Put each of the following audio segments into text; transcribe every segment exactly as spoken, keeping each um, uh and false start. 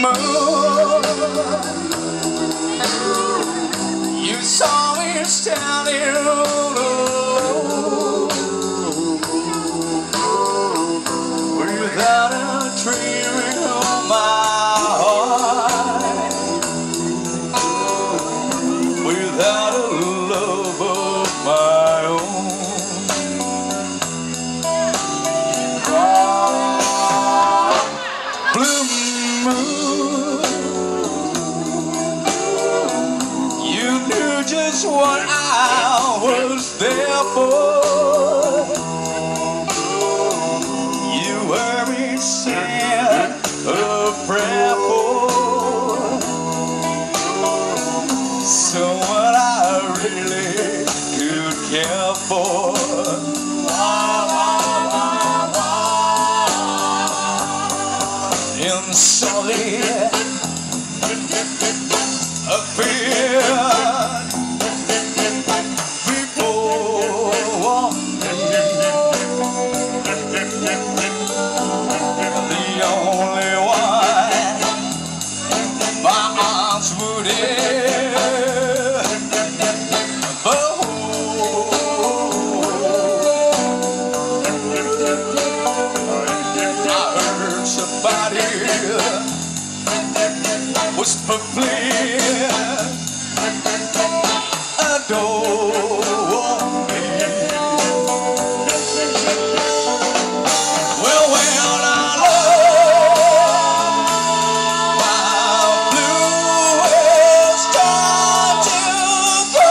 moon. You saw me standing alone, without a dream in my heart, without a love of my own. Blue moon, you knew just what I was there for. You heard me sing a prayer for someone I really could care for. And slowly appeared before me, the only one my arms would ever hold. I heard somebody whisper, please adore me. Well, when I love my blue is time to go.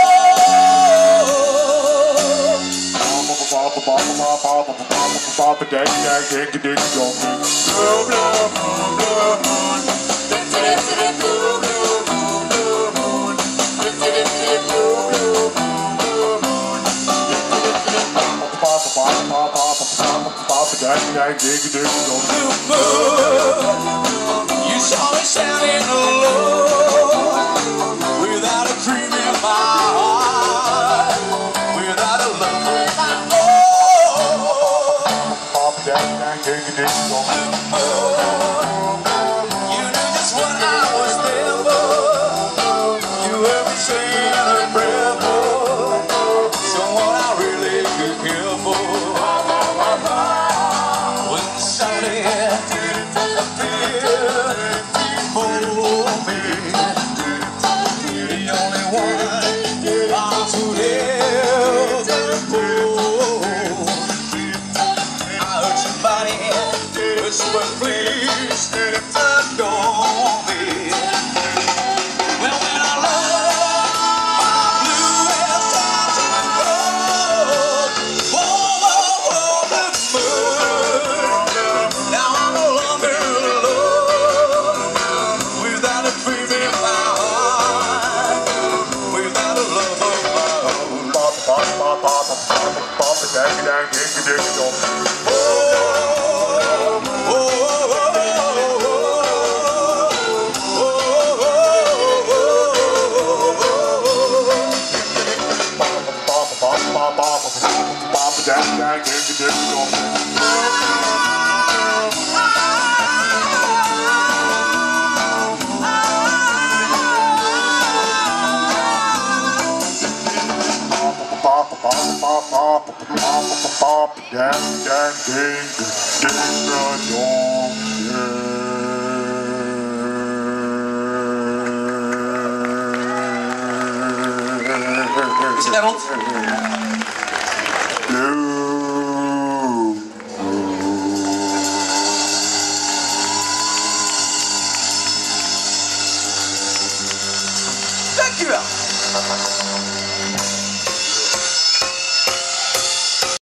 Blue moon, you saw me standing alone, without a dream in my heart, without a love in my own. Blue moon, you knew just what I was there for. You heard me saying a prayer for someone I really could care for. Whisper, please adore me. Well, when I love my blue is time to go. Whoa, whoa, whoa, the moon. Now I'm no longer alone, without a dream in my heart, without a love of my own. Settled. Thank you.